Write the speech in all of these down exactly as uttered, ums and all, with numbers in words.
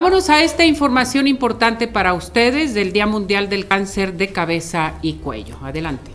Vámonos a esta información importante para ustedes del Día Mundial del Cáncer de Cabeza y Cuello. Adelante.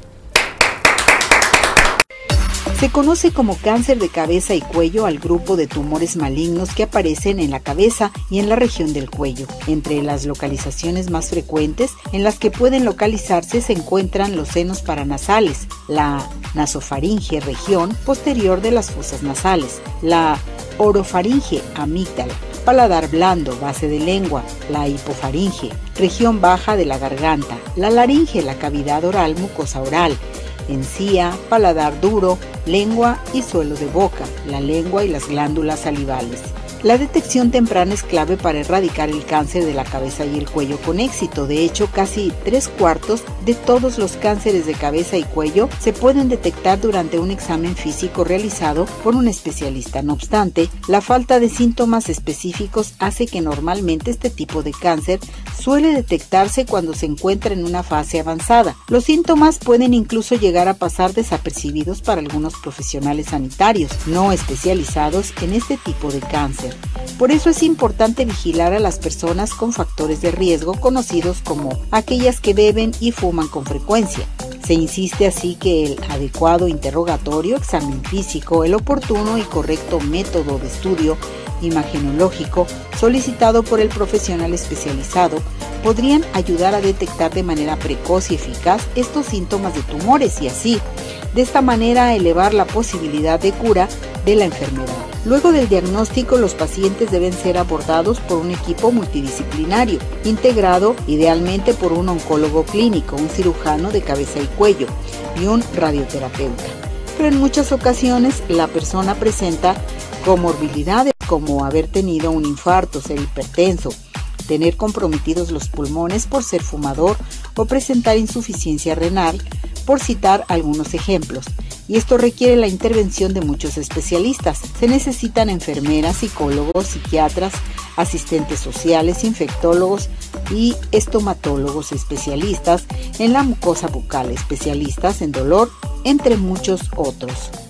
Se conoce como cáncer de cabeza y cuello al grupo de tumores malignos que aparecen en la cabeza y en la región del cuello. Entre las localizaciones más frecuentes en las que pueden localizarse se encuentran los senos paranasales, la nasofaringe, región posterior de las fosas nasales, la orofaringe, amígdala, paladar blando, base de lengua, la hipofaringe, región baja de la garganta, la laringe, la cavidad oral, mucosa oral, encía, paladar duro, lengua y suelo de boca, la lengua y las glándulas salivales. La detección temprana es clave para erradicar el cáncer de la cabeza y el cuello con éxito. De hecho, casi tres cuartos de todos los cánceres de cabeza y cuello se pueden detectar durante un examen físico realizado por un especialista. No obstante, la falta de síntomas específicos hace que normalmente este tipo de cáncer suele detectarse cuando se encuentra en una fase avanzada. Los síntomas pueden incluso llegar a pasar desapercibidos para algunos profesionales sanitarios no especializados en este tipo de cáncer. Por eso es importante vigilar a las personas con factores de riesgo conocidos como aquellas que beben y fuman con frecuencia. Se insiste así que el adecuado interrogatorio, examen físico, el oportuno y correcto método de estudio imagenológico solicitado por el profesional especializado podrían ayudar a detectar de manera precoz y eficaz estos síntomas de tumores y así, de esta manera, elevar la posibilidad de cura de la enfermedad. Luego del diagnóstico, los pacientes deben ser abordados por un equipo multidisciplinario, integrado idealmente por un oncólogo clínico, un cirujano de cabeza y cuello y un radioterapeuta. Pero en muchas ocasiones la persona presenta comorbilidades como haber tenido un infarto, ser hipertenso, tener comprometidos los pulmones por ser fumador o presentar insuficiencia renal, por citar algunos ejemplos. Y esto requiere la intervención de muchos especialistas. Se necesitan enfermeras, psicólogos, psiquiatras, asistentes sociales, infectólogos y estomatólogos especialistas en la mucosa bucal, especialistas en dolor, entre muchos otros.